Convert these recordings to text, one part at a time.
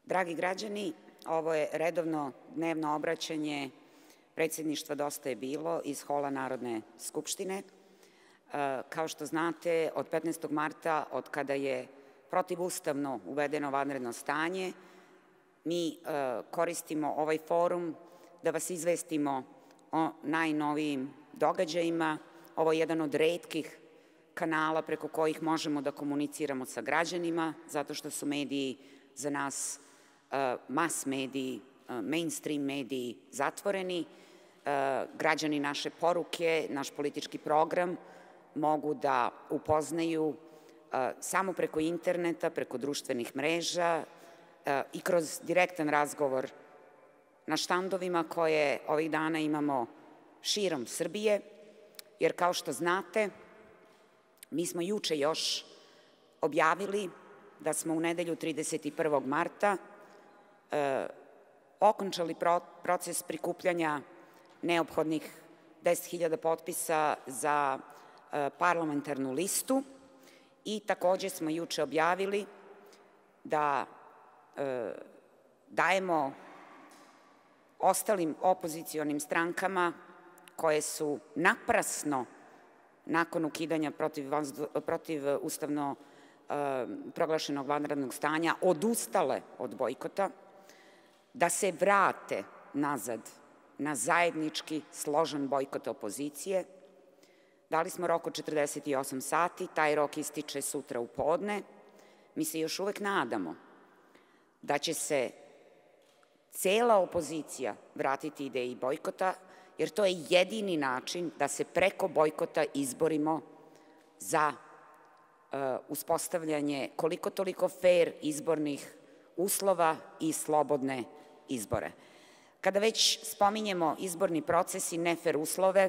Dragi građani, ovo je redovno dnevno obraćanje predsjedništva Dosta je bilo iz hola Narodne skupštine. Kao što znate, od 15. marta, od kada je protivustavno uvedeno vanredno stanje, mi koristimo ovaj forum da vas izvestimo o najnovijim događajima. Ovo je jedan od retkih kanala preko kojih možemo da komuniciramo sa građanima, zato što su mediji za nas, mas mediji, mainstream mediji zatvoreni. Građani naše poruke, naš politički program mogu da upoznaju samo preko interneta, preko društvenih mreža i kroz direktan razgovor na štandovima koje ovih dana imamo širom Srbije, jer kao što znate, mi smo juče još objavili da smo u nedelju 31. marta okončali proces prikupljanja neophodnih 10.000 potpisa za parlamentarnu listu i takođe smo juče objavili da dajemo ostalim opozicionim strankama koje su naprasno nakon ukidanja protiv ustavno proglašenog vanrednog stanja odustale od bojkota, da se vrate nazad na zajednički složen bojkot opozicije. Dali smo rok od 48 sati, taj rok ističe sutra u podne. Mi se još uvek nadamo da će se cela opozicija vratiti ideji bojkota, jer to je jedini način da se preko bojkota izborimo za uspostavljanje koliko toliko fer izbornih uslova i slobodne izbore. Kada već spominjemo izborni proces i nefer uslove,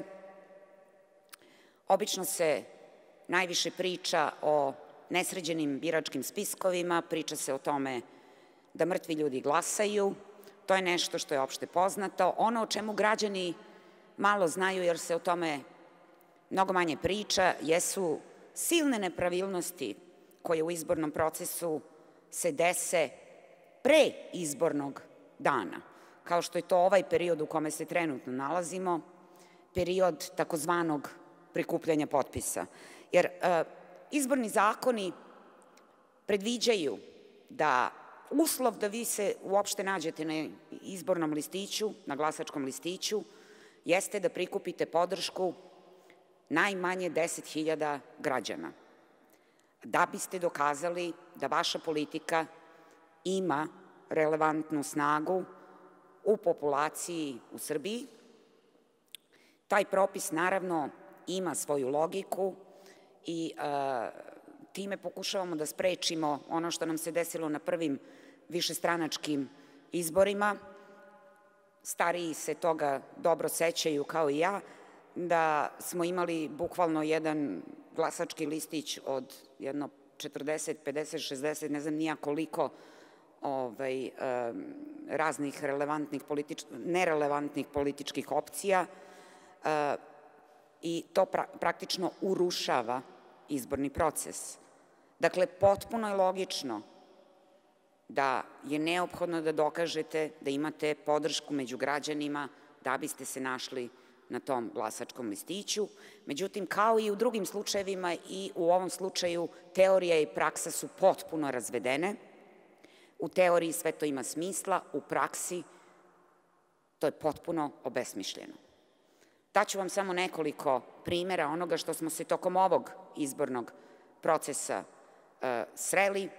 obično se najviše priča o nesređenim biračkim spiskovima, priča se o tome da mrtvi ljudi glasaju, to je nešto što je opšte poznato. Ono o čemu građani malo znaju, jer se o tome mnogo manje priča, jesu silne nepravilnosti koje u izbornom procesu se dese pre izbornog dana, kao što je to ovaj period u kome se trenutno nalazimo, period takozvanog prikupljanja potpisa. Jer izborni zakoni predviđaju da uslov da vi se uopšte nađete na izbornom listiću, na glasačkom listiću, jeste da prikupite podršku najmanje 10.000 građana, da biste dokazali da vaša politika ima relevantnu snagu u populaciji u Srbiji. Taj propis naravno ima svoju logiku i time pokušavamo da sprečimo ono što nam se desilo na prvim višestranačkim izborima. Stariji se toga dobro sećaju kao i ja, da smo imali bukvalno jedan glasački listić od jedno 40, 50, 60, ne znam nija koliko raznih nerelevantnih političkih opcija i to praktično urušava izborni proces. Dakle, potpuno je logično da je neophodno da dokažete da imate podršku među građanima da biste se našli na tom glasačkom listiću. Međutim, kao i u drugim slučajevima i u ovom slučaju, teorija i praksa su potpuno razvedene. U teoriji sve to ima smisla, u praksi to je potpuno obesmišljeno. Daću vam samo nekoliko primera onoga što smo se tokom ovog izbornog procesa sreli,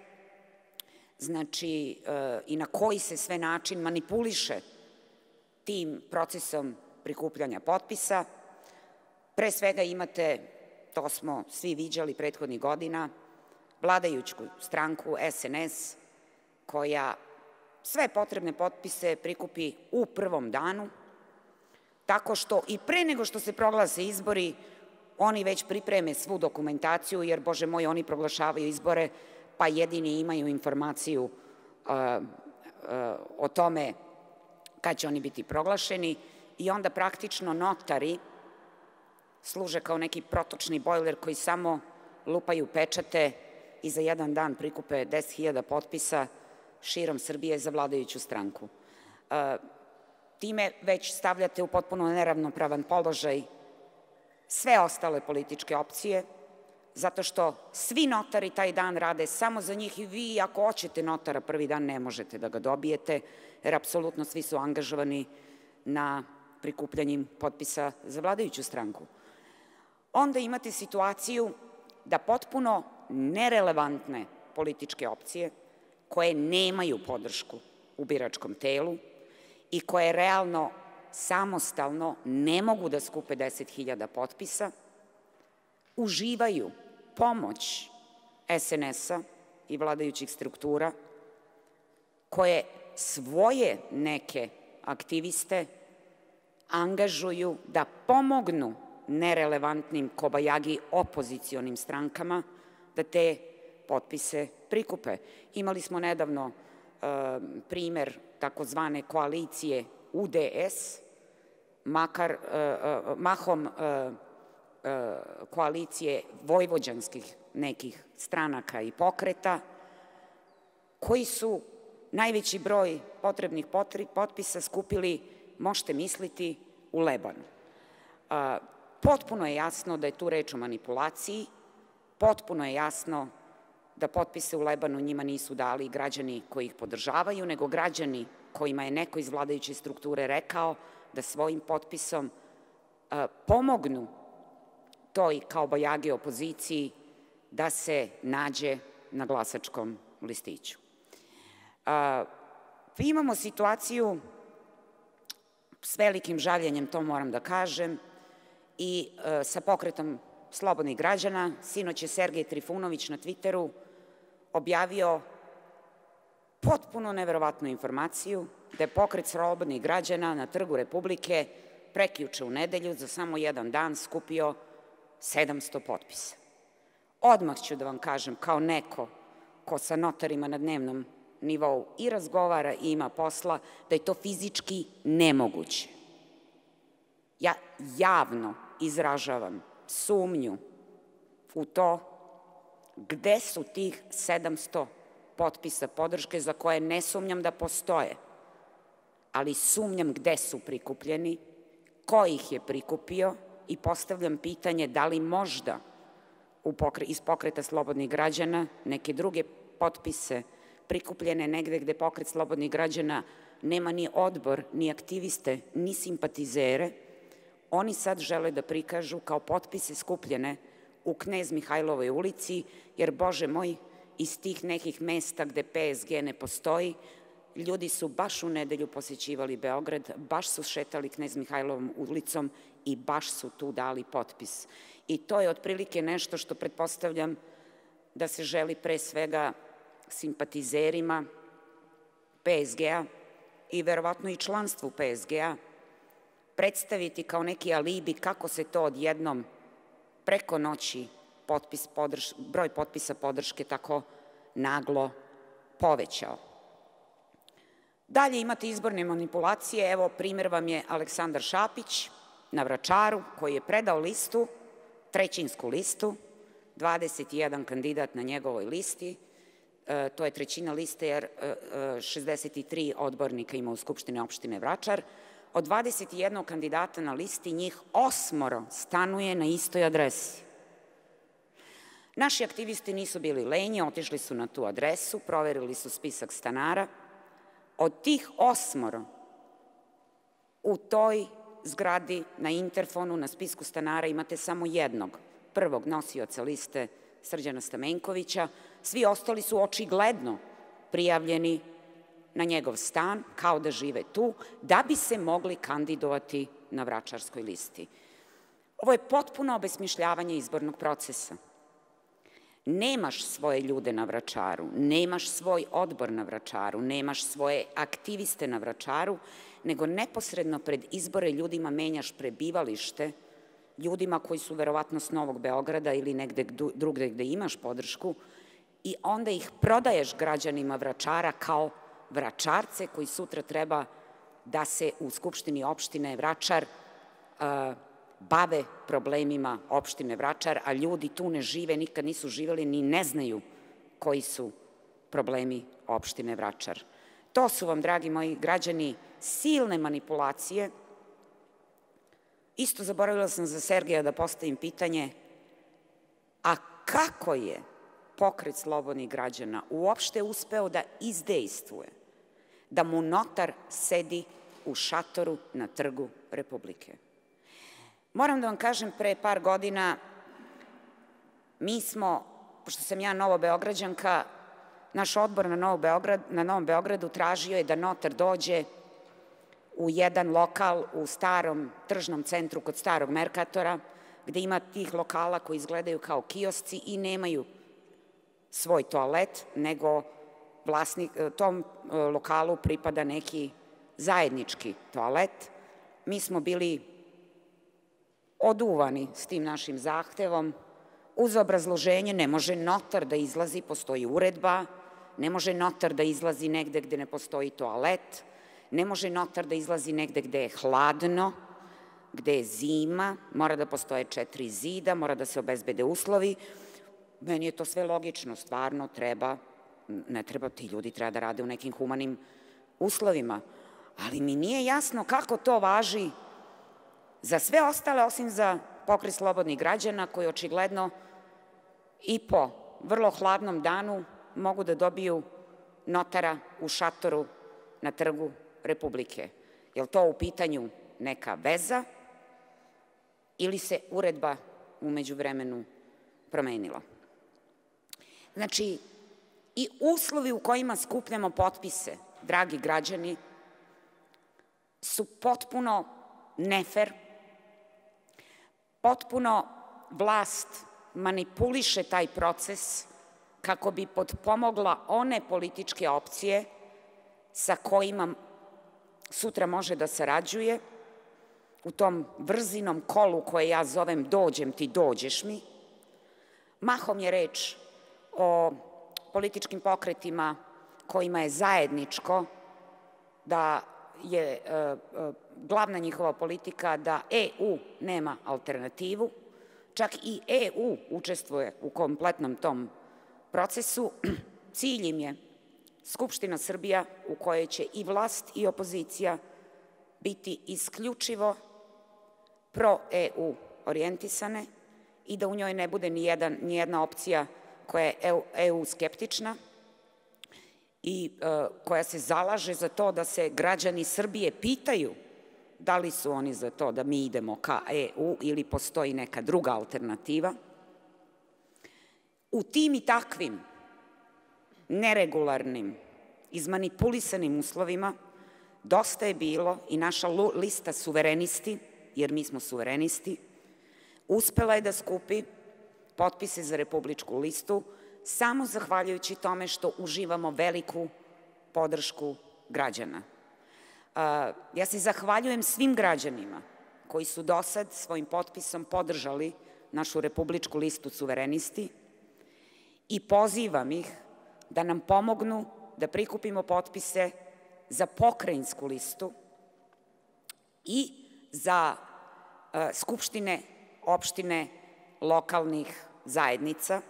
znači i na koji se sve način manipuliše tim procesom prikupljanja potpisa. Pre svega imate, to smo svi viđali prethodnih godina, vladajuću stranku SNS, koja sve potrebne potpise prikupi u prvom danu, tako što i pre nego što se proglase izbori, oni već pripreme svu dokumentaciju, jer, Bože moj, oni proglašavaju izbore, pa jedini imaju informaciju o tome kad će oni biti proglašeni i onda praktično notari služe kao neki protočni bojler koji samo lupaju pečate i za jedan dan prikupe 10.000 potpisa širom Srbije za vladajuću stranku. Time već stavljate u potpuno neravnopravan položaj sve ostale političke opcije, zato što svi notari taj dan rade samo za njih i vi ako hoćete notara prvi dan ne možete da ga dobijete, jer apsolutno svi su angažovani na prikupljanjem potpisa za vladajuću stranku. Onda imate situaciju da potpuno nerelevantne političke opcije koje nemaju podršku u biračkom telu i koje realno samostalno ne mogu da skupe 10.000 potpisa, uživaju pomoć SNS-a i vladajućih struktura koje svoje neke aktiviste angažuju da pomognu nerelevantnim kobajagi opozicionim strankama da te potpise prikupe. Imali smo nedavno primer takozvane koalicije UDS, mahom koalicije vojvođanskih nekih stranaka i pokreta, koji su najveći broj potrebnih potpisa skupili, možete misliti, u Lebanu. Potpuno je jasno da je tu reč o manipulaciji, potpuno je jasno da potpise u Lebanu njima nisu dali građani koji ih podržavaju, nego građani kojima je neko iz vladajuće strukture rekao da svojim potpisom pomognu toj kao bajage opoziciji da se nađe na glasačkom listiću. Imamo situaciju, s velikim žaljenjem to moram da kažem, i sa pokretom slobodnih građana. Sinoć je Sergej Trifunović na Twitteru objavio potpuno neverovatnu informaciju da je pokret slobodnih građana na Trgu Republike prekjuče u nedelju za samo jedan dan skupio 700 potpisa. Odmah ću da vam kažem, kao neko ko sa notarima na dnevnom nivou i razgovara i ima posla, da je to fizički nemoguće. Ja javno izražavam sumnju u to gde su tih 700 potpisa podrške za koje ne sumnjam da postoje, ali sumnjam gde su prikupljeni, ko ih je prikupio i postavljam pitanje da li možda iz pokreta slobodnih građana neke druge potpise prikupljene negde gde pokret slobodnih građana nema ni odbor, ni aktiviste, ni simpatizere, oni sad žele da prikažu kao potpise skupljene u Knez Mihajlovoj ulici, jer, Bože moj, iz tih nekih mesta gde PSG ne postoji, ljudi su baš u nedelju posećivali Beograd, baš su šetali Knez Mihajlovom ulicom i baš su tu dali potpis. I to je otprilike nešto što pretpostavljam da se želi pre svega simpatizerima PSG-a i verovatno i članstvu PSG-a predstaviti kao neki alibi kako se to odjednom preko noći broj potpisa podrške tako naglo povećao. Dalje imate izborne manipulacije. Evo, primer vam je Aleksandar Šapić na Vračaru, koji je predao listu, trećinsku listu, 21 kandidat na njegovoj listi, to je trećina liste jer 63 odbornika ima u Skupštine opštine Vračar. Od 21 kandidata na listi njih 8 stanuje na istoj adresi. Naši aktivisti nisu bili lenji, otišli su na tu adresu, proverili su spisak stanara. Od tih 8 u toj zgradi na interfonu, na spisku stanara imate samo jednog, prvog nosioca liste Srđana Stamenkovića, svi ostali su očigledno prijavljeni na njegov stan, kao da žive tu, da bi se mogli kandidovati na vračarskoj listi. Ovo je potpuno obesmišljavanje izbornog procesa. Nemaš svoje ljude na Vračaru, nemaš svoj odbor na Vračaru, nemaš svoje aktiviste na Vračaru, nego neposredno pred izbore ljudima menjaš prebivalište, ljudima koji su verovatno s Novog Beograda ili negde drugde gde imaš podršku, i onda ih prodaješ građanima Vračara kao Vračarce koji sutra treba da se u Skupštini opštine Vračar bave problemima opštine Vračar, a ljudi tu ne žive, nikad nisu živeli, ni ne znaju koji su problemi opštine Vračar. To su vam, dragi moji građani, silne manipulacije. Isto zaboravila sam za Sergeja da postavim pitanje, a kako je Pokret slobodnih građana uopšte uspeo da izdejstvuje da mu notar sedi u šatoru na Trgu Republike? Moram da vam kažem, pre par godina mi smo, pošto sam ja Novobeograđanka, naš odbor na Novom Beogradu tražio je da notar dođe u jedan lokal u starom tržnom centru kod starog Merkatora, gde ima tih lokala koji izgledaju kao kiosci i nemaju svoj toalet, nego tom lokalu pripada neki zajednički toalet. Mi smo bili oduvani s tim našim zahtevom, uz obrazloženje ne može notar da izlazi, postoji uredba, ne može notar da izlazi negde gde ne postoji toalet, ne može notar da izlazi negde gde je hladno, gde je zima, mora da postoje 4 zida, mora da se obezbede uslovi. Meni je to sve logično, stvarno ne treba, ti ljudi treba da rade u nekim humanim uslovima, ali mi nije jasno kako to važi za sve ostale, osim za Pokret slobodnih građana, koji očigledno i po vrlo hladnom danu mogu da dobiju notara u šatoru na Trgu Republike. Je li to u pitanju neka veza ili se uredba u međuvremenu promenila? Znači, i uslovi u kojima skupljamo potpise, dragi građani, su potpuno nefer, potpuno vlast manipuliše taj proces kako bi potpomogla one političke opcije sa kojima sutra može da sarađuje u tom brzinom kolu koje ja zovem dođem ti, dođeš mi. Mahom je reč o političkim pokretima kojima je zajedničko da je glavna njihova politika da EU nema alternativu, čak i EU učestvuje u kompletnom tom procesu. Cilj im je Skupština Srbija u kojoj će i vlast i opozicija biti isključivo pro-EU orijentisane i da u njoj ne bude ni jedna opcija koja je EU skeptična i koja se zalaže za to da se građani Srbije pitaju da li su oni za to da mi idemo ka EU ili postoji neka druga alternativa. U tim i takvim neregularnim, izmanipulisanim uslovima dosta je bilo i naša lista Suverenisti, jer mi smo suverenisti, uspela je da skupi potpise za republičku listu samo zahvaljujući tome što uživamo veliku podršku građana. Ja se zahvaljujem svim građanima koji su do sad svojim potpisom podržali našu republičku listu Suverenisti i pozivam ih da nam pomognu da prikupimo potpise za pokrajinsku listu i za skupštine opštine lokalnih zajednica.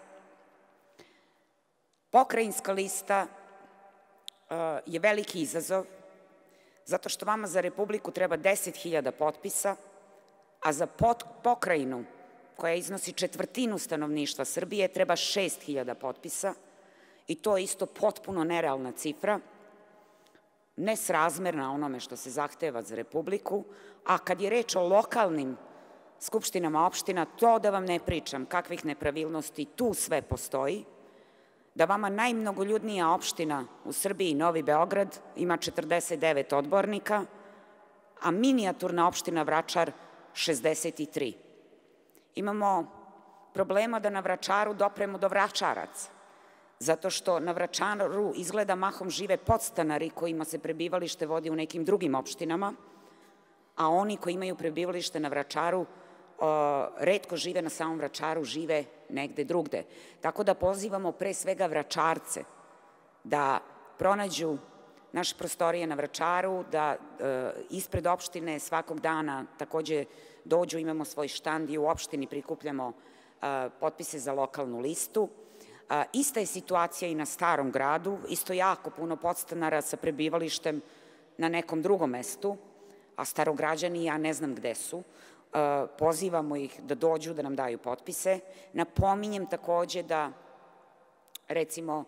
Pokrajinska lista je veliki izazov, zato što vama za Republiku treba 10.000 potpisa, a za pokrajinu, koja iznosi 1/4 stanovništva Srbije, treba 6.000 potpisa i to je isto potpuno nerealna cifra, nesrazmerna onome što se zahteva za Republiku, a kad je reč o lokalnim skupštinama opština, to da vam ne pričam, kakvih nepravilnosti tu sve postoji, da vama najmnogoljudnija opština u Srbiji, Novi Beograd, ima 49 odbornika, a minijaturna opština Vračar 63. Imamo problema da na Vračaru dopremo do Vračaraca, zato što na Vračaru izgleda mahom žive podstanari kojima se prebivalište vodi u nekim drugim opštinama, a oni koji imaju prebivalište na Vračaru retko žive na samom Vračaru, žive negde drugde. Tako da pozivamo pre svega Vračarce da pronađu naše prostorije na Vračaru, da ispred opštine svakog dana takođe dođu, imamo svoj štand i u opštini prikupljamo potpise za lokalnu listu, Ista je situacija i na Starom gradu, isto jako puno podstanara sa prebivalištem na nekom drugom mestu, a starograđani ja ne znam gde su. Pozivamo ih da dođu, da nam daju potpise. Napominjem takođe da, recimo,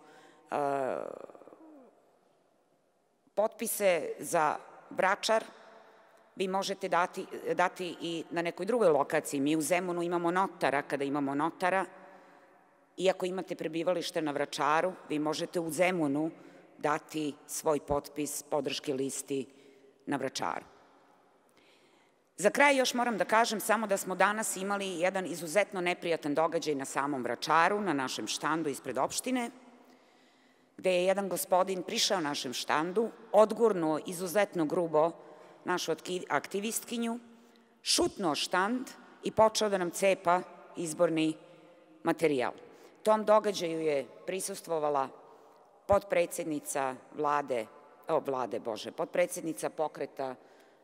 potpise za Vračar vi možete dati i na nekoj drugoj lokaciji. Mi u Zemunu imamo notara. Kada imamo notara, iako imate prebivalište na Vračaru, vi možete u Zemunu dati svoj potpis podrške listi na Vračaru. Za kraj još moram da kažem samo da smo danas imali jedan izuzetno neprijatan događaj na samom Vračaru, na našem štandu ispred opštine, gde je jedan gospodin prišao našem štandu, odgurnuo izuzetno grubo našu aktivistkinju, šutnuo štand i počeo da nam cepa izborni materijal. Tom događaju je prisustvovala potpredsednica potpredsednica pokreta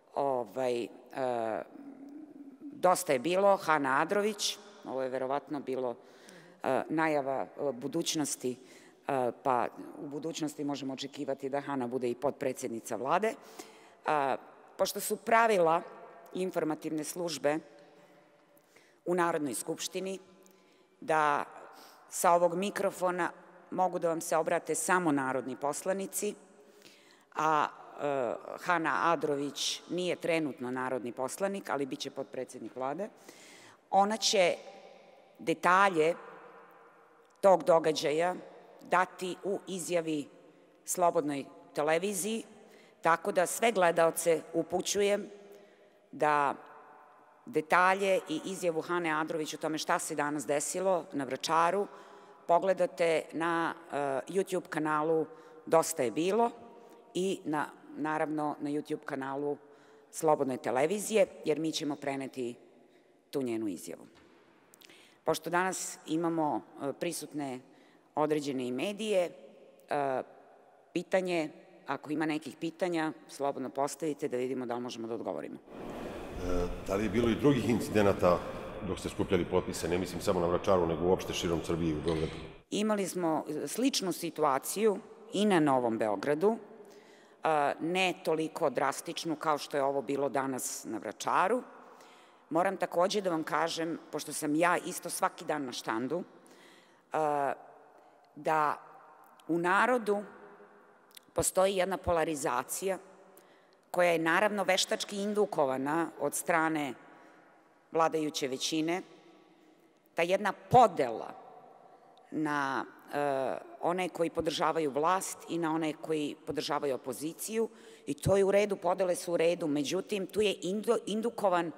Dosta je bilo, Hana Adrović. Ovo je verovatno bilo najava budućnosti, pa u budućnosti možemo očekivati da Hana bude i potpredsednica Vlade. Pošto su pravila informativne službe u Narodnoj skupštini da sa ovog mikrofona mogu da vam se obrate samo narodni poslanici, a Hana Adrović nije trenutno narodni poslanik, ali biće potpredsednik Vlade, ona će detalje tog događaja dati u izjavi Slobodnoj televiziji, tako da sve gledaoce upućujem da detalje i izjavu Hane Adrović o tome šta se danas desilo na Vračaru pogledate na YouTube kanalu Dosta je bilo i naravno na YouTube kanalu Slobodne televizije, jer mi ćemo preneti tu njenu izjavu. Pošto danas imamo prisutne određene i medije, pitanje, ako ima nekih pitanja, slobodno postavite da vidimo da li možemo da odgovorimo. Da li je bilo i drugih incidenata dok ste skupljali potpise, ne mislim samo na Vračaru, nego uopšte širom Srbije i u Beogradu? Imali smo sličnu situaciju i na Novom Beogradu, ne toliko drastičnu kao što je ovo bilo danas na Vračaru. Moram takođe da vam kažem, pošto sam ja isto svaki dan na štandu, da u narodu postoji jedna polarizacija koja je naravno veštački indukovana od strane vladajuće većine, ta jedna podela na one koji podržavaju vlast i na one koji podržavaju opoziciju, i to je u redu, podele su u redu, međutim tu je indukovan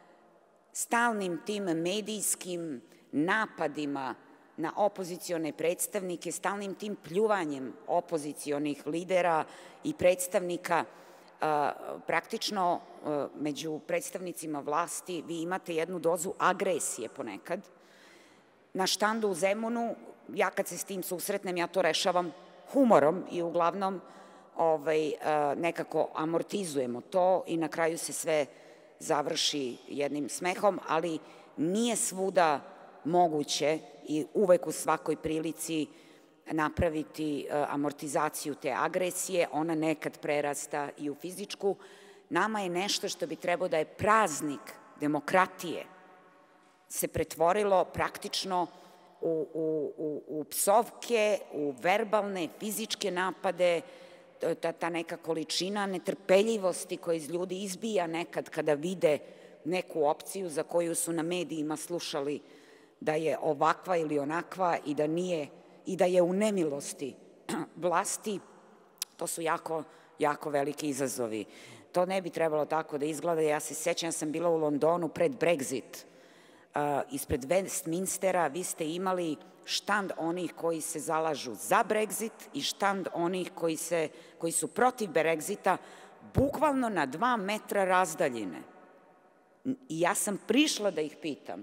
stalnim tim medijskim napadima na opozicione predstavnike, stalnim tim pljuvanjem opozicionih lidera i predstavnika. Praktično među predstavnicima vlasti vi imate jednu dozu agresije ponekad. Na štandu u Zemunu, ja kad se s tim susretnem, ja to rešavam humorom i uglavnom nekako amortizujemo to i na kraju se sve završi jednim smehom, ali nije svuda moguće i uvek u svakoj prilici napraviti amortizaciju te agresije, ona nekad prerasta i u fizičku. Nama je nešto što bi trebao da je praznik demokratije se pretvorilo praktično u psovke, u verbalne, fizičke napade, ta neka količina netrpeljivosti koja iz ljudi izbija nekad kada vide neku opciju za koju su na medijima slušali da je ovakva ili onakva i da nije, i da je u nemilosti vlasti. To su jako, jako veliki izazovi. To ne bi trebalo tako da izgleda. Ja se sećam, ja sam bila u Londonu pred Brexit. Ispred Westminstera vi ste imali štand onih koji se zalažu za Brexit i štand onih koji su protiv Brexita, bukvalno na 2 metra razdaljine. I ja sam prišla da ih pitam,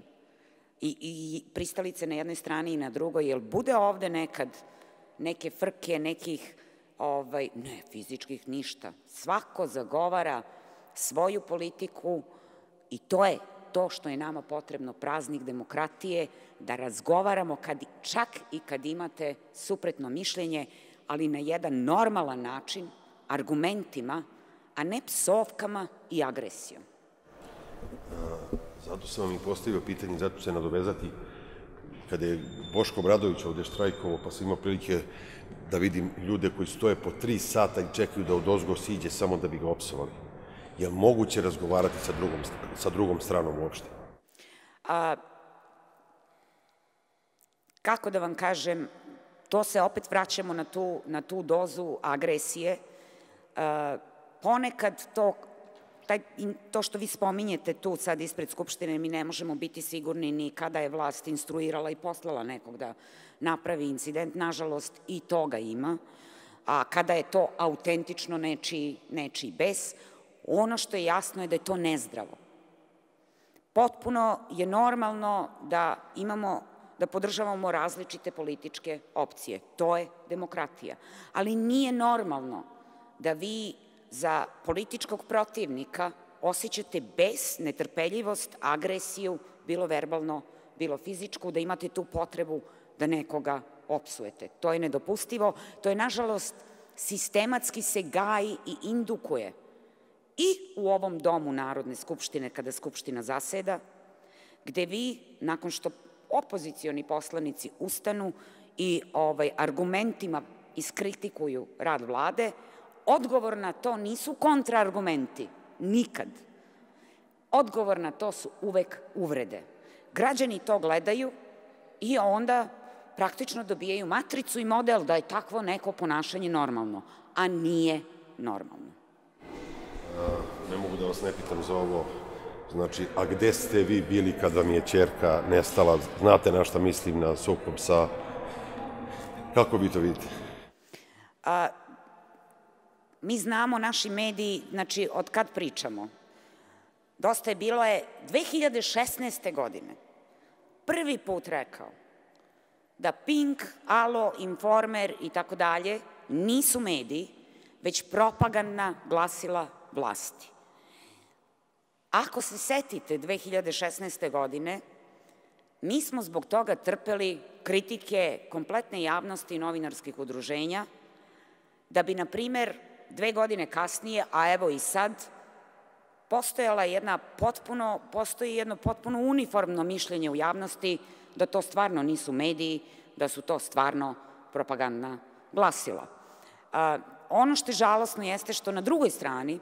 i pristalice na jednoj strani i na drugoj, jel bude ovde nekad neke frke, nekih, ne, fizičkih ništa. Svako zagovara svoju politiku i to je to što je nama potrebno, praznik demokratije, da razgovaramo čak i kad imate suprotno mišljenje, ali na jedan normalan način, argumentima, a ne psovkama i agresijom. Zato sam vam i postavio pitanje, zato ću se nadovezati. Kada je Boško Obradović ovde štrajkovao, pa sam imao prilike da vidim ljude koji stoje po 3 sata i čekaju da odozgo siđe samo da bi ga opsovali. Je li moguće razgovarati sa drugom stranom uopšte? Kako da vam kažem, to se opet vraćamo na tu dozu agresije. Ponekad to što vi spominjete tu sad ispred Skupštine, mi ne možemo biti sigurni ni kada je vlast instruirala i poslala nekog da napravi incident. Nažalost, i toga ima. A kada je to autentično nečiji bes, ono što je jasno je da je to nezdravo. Potpuno je normalno da podržavamo različite političke opcije. To je demokratija. Ali nije normalno da vi za političkog protivnika osjećate bes, netrpeljivost, agresiju, bilo verbalno, bilo fizičku, da imate tu potrebu da nekoga opsujete. To je nedopustivo. To je, nažalost, sistematski se gaji i indukuje i u ovom domu Narodne skupštine, kada Skupština zaseda, gde vi, nakon što opozicioni poslanici ustanu i argumentima iskritikuju rad vlade, odgovor na to nisu kontraargumenti, nikad. Odgovor na to su uvek uvrede. Građani to gledaju i onda praktično dobijaju matricu i model da je takvo neko ponašanje normalno, a nije normalno. Ne mogu da vas ne pitam za ovo. Znači, a gde ste vi bili kad vam je ćerka nestala? Znate na šta mislim, na sukob sa... Kako vi to vidite? Mi znamo, naši mediji, znači, od kad pričamo. Dosta je bilo 2016. godine prvi put rekao da Pink, Alo, Informer i tako dalje nisu mediji, već propagandna glasila vlasti. Ako se setite 2016. godine, mi smo zbog toga trpeli kritike kompletne javnosti i novinarskih udruženja, da bi, na primer, 2 godine kasnije, a evo i sad, postoji jedno potpuno uniformno mišljenje u javnosti da to stvarno nisu mediji, da su to stvarno propagandna glasila. Ono što je žalosno jeste što na drugoj strani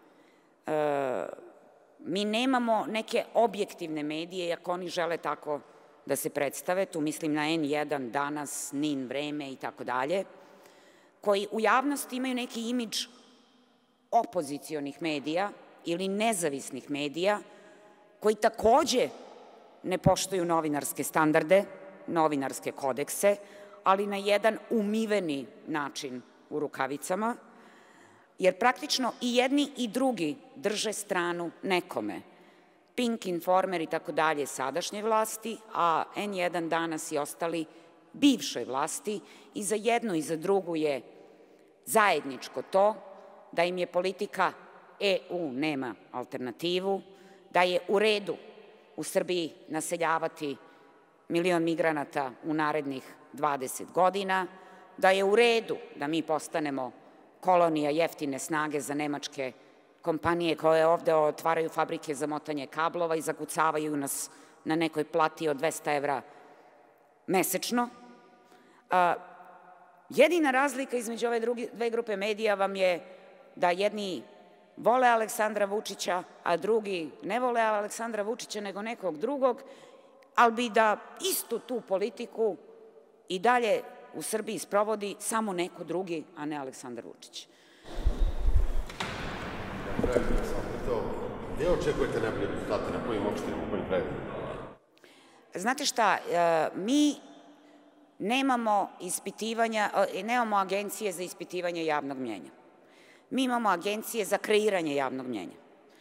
mi nemamo neke objektivne medije, ako oni žele tako da se predstave, tu mislim na N1, Danas, NIN, Vreme i tako dalje, koji u javnosti imaju neki imidž opozicionih medija ili nezavisnih medija, koji takođe ne poštuju novinarske standarde, novinarske kodekse, ali na jedan umiveni način u rukavicama, jer praktično i jedni i drugi drže stranu nekome. Pink, Informer i tako dalje sadašnje vlasti, a N1, Danas i ostali bivšoj vlasti, i za jednu i za drugu je zajedničko to da im je politika EU nema alternativu, da je u redu u Srbiji naseljavati 1.000.000 migranata u narednih 20 godina, da je u redu da mi postanemo kolonija jeftine snage za nemačke kompanije koje ovde otvaraju fabrike za motanje kablova i zakucavaju nas na nekoj plati od 200 evra mesečno. Jedina razlika između ove dve grupe medija vam je da jedni vole Aleksandra Vučića, a drugi ne vole Aleksandra Vučića nego nekog drugog, ali bi da istu tu politiku i dalje u Srbiji sprovodi samo neko drugi, a ne Aleksandar Vučić. Gde očekujete najbolje rezultate, na kojim opštinama, u kojim krajevima? Znate šta, mi nemamo agencije za ispitivanje javnog mnjenja. Mi imamo agencije za kreiranje javnog mnjenja.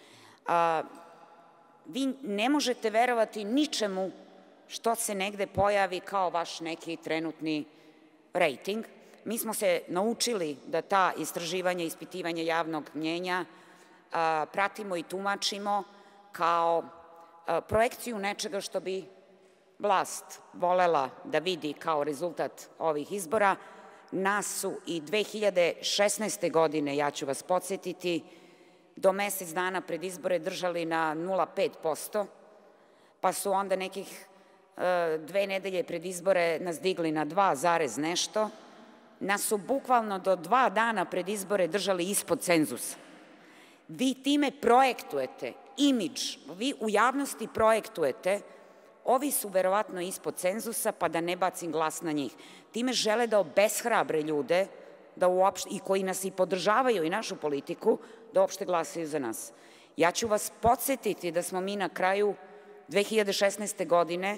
Vi ne možete verovati ničemu što se negde pojavi kao vaš neki trenutni rejting. Mi smo se naučili da ta istraživanja, ispitivanja javnog mnjenja pratimo i tumačimo kao projekciju nečega što bi vlast volela da vidi kao rezultat ovih izbora. Nas su i 2016. godine, ja ću vas podsjetiti, do mesec dana pred izbore držali na 0,5%, pa su onda nekih 2 nedelje pred izbore nas digli na 2, nešto. Nas su bukvalno do 2 dana pred izbore držali ispod cenzusa. Vi time projektujete imidž, vi u javnosti projektujete, ovi su verovatno ispod cenzusa, pa da ne bacim glas na njih. Time žele da obeshrabre ljude, i koji nas i podržavaju i našu politiku, da uopšte glasaju za nas. Ja ću vas podsjetiti da smo mi na kraju 2016. godine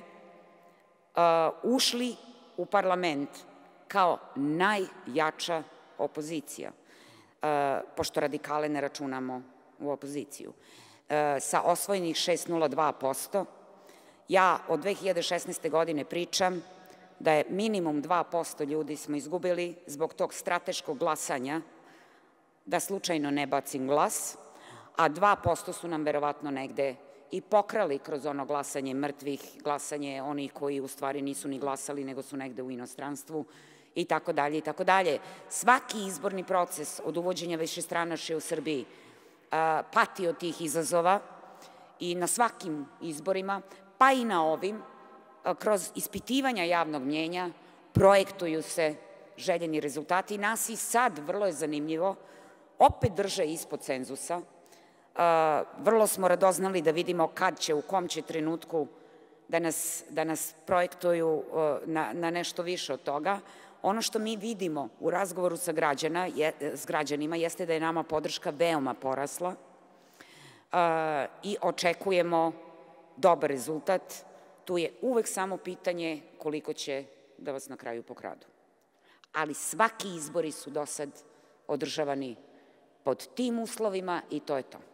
ušli u parlament kao najjača opozicija, pošto radikale ne računamo u opoziciju, sa osvojenih 6,02%. Ja od 2016. godine pričam da je minimum 2% ljudi smo izgubili zbog tog strateškog glasanja, da slučajno ne bacim glas, a 2% su nam verovatno negde i pokrali kroz ono glasanje mrtvih, glasanje onih koji u stvari nisu ni glasali, nego su negde u inostranstvu, i tako dalje, i tako dalje. Svaki izborni proces od uvođenja višestranačja u Srbiji pati od tih izazova i na svakim izborima, pa i na ovim, kroz ispitivanja javnog mnjenja, projektuju se željeni rezultati. Nas i sad, vrlo je zanimljivo, opet drže ispod cenzusa. Vrlo smo radoznali da vidimo kad će, u kom će trenutku da nas projektuju na nešto više od toga. Ono što mi vidimo u razgovoru sa građanima jeste da je nama podrška veoma porasla i očekujemo dobar rezultat. Tu je uvek samo pitanje koliko će da vas na kraju pokradu. Ali svaki izbori su do sad održavani pod tim uslovima i to je to.